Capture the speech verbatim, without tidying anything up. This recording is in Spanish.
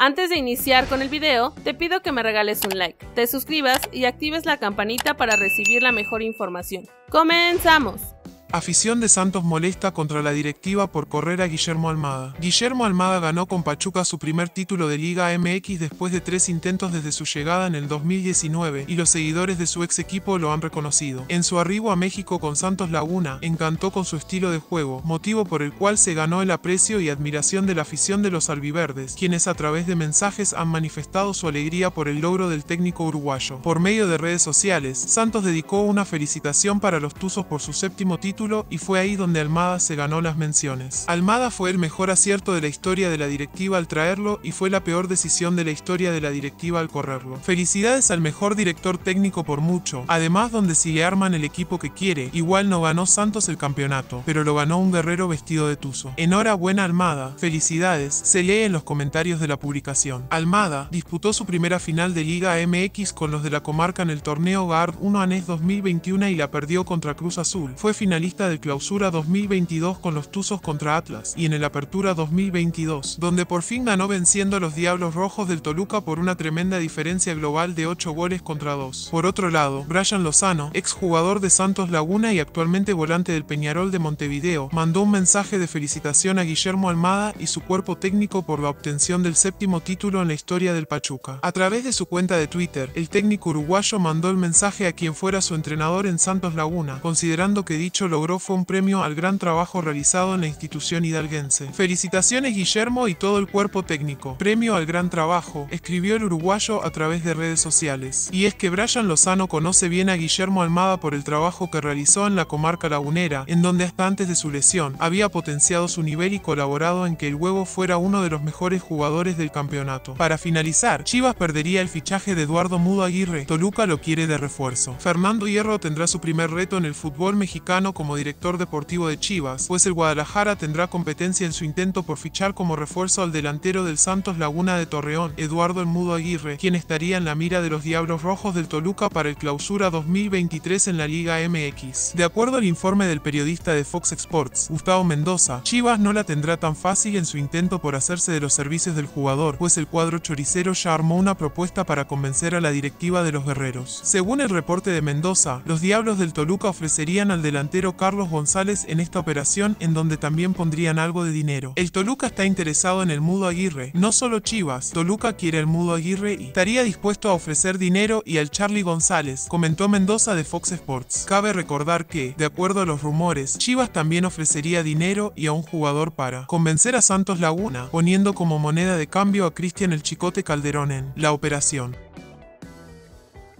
Antes de iniciar con el video, te pido que me regales un like, te suscribas y actives la campanita para recibir la mejor información. ¡Comenzamos! Afición de Santos molesta contra la directiva por correr a Guillermo Almada. Guillermo Almada ganó con Pachuca su primer título de Liga M X después de tres intentos desde su llegada en el dos mil diecinueve, y los seguidores de su ex equipo lo han reconocido. En su arribo a México con Santos Laguna, encantó con su estilo de juego, motivo por el cual se ganó el aprecio y admiración de la afición de los albiverdes, quienes a través de mensajes han manifestado su alegría por el logro del técnico uruguayo. Por medio de redes sociales, Santos dedicó una felicitación para los Tuzos por su séptimo título, y fue ahí donde Almada se ganó las menciones. Almada fue el mejor acierto de la historia de la directiva al traerlo y fue la peor decisión de la historia de la directiva al correrlo. Felicidades al mejor director técnico por mucho, además donde si le arman el equipo que quiere, igual no ganó Santos el campeonato, pero lo ganó un guerrero vestido de tuzo. Enhorabuena Almada, felicidades, se lee en los comentarios de la publicación. Almada disputó su primera final de Liga M X con los de la comarca en el torneo Guard uno Anés dos mil veintiuno y la perdió contra Cruz Azul. Fue finalista del Clausura dos mil veintidós con los Tuzos contra Atlas, y en el Apertura dos mil veintidós, donde por fin ganó venciendo a los Diablos Rojos del Toluca por una tremenda diferencia global de ocho goles contra dos. Por otro lado, Brian Lozano, exjugador de Santos Laguna y actualmente volante del Peñarol de Montevideo, mandó un mensaje de felicitación a Guillermo Almada y su cuerpo técnico por la obtención del séptimo título en la historia del Pachuca. A través de su cuenta de Twitter, el técnico uruguayo mandó el mensaje a quien fuera su entrenador en Santos Laguna, considerando que dicho logro fue un premio al gran trabajo realizado en la institución hidalguense. Felicitaciones Guillermo y todo el cuerpo técnico. Premio al gran trabajo, escribió el uruguayo a través de redes sociales. Y es que Brian Lozano conoce bien a Guillermo Almada por el trabajo que realizó en la comarca lagunera, en donde hasta antes de su lesión había potenciado su nivel y colaborado en que el huevo fuera uno de los mejores jugadores del campeonato. Para finalizar, Chivas perdería el fichaje de Eduardo Mudo Aguirre. Toluca lo quiere de refuerzo. Fernando Hierro tendrá su primer reto en el fútbol mexicano como director deportivo de Chivas, pues el Guadalajara tendrá competencia en su intento por fichar como refuerzo al delantero del Santos Laguna de Torreón, Eduardo El Mudo Aguirre, quien estaría en la mira de los Diablos Rojos del Toluca para el Clausura dos mil veintitrés en la Liga M X. De acuerdo al informe del periodista de Fox Sports, Gustavo Mendoza, Chivas no la tendrá tan fácil en su intento por hacerse de los servicios del jugador, pues el cuadro choricero ya armó una propuesta para convencer a la directiva de los guerreros. Según el reporte de Mendoza, los Diablos del Toluca ofrecerían al delantero Carlos González en esta operación, en donde también pondrían algo de dinero. El Toluca está interesado en el Mudo Aguirre, no solo Chivas, Toluca quiere el Mudo Aguirre y estaría dispuesto a ofrecer dinero y al Charly González, comentó Mendoza de Fox Sports. Cabe recordar que, de acuerdo a los rumores, Chivas también ofrecería dinero y a un jugador para convencer a Santos Laguna, poniendo como moneda de cambio a Cristian el Chicote Calderón en la operación.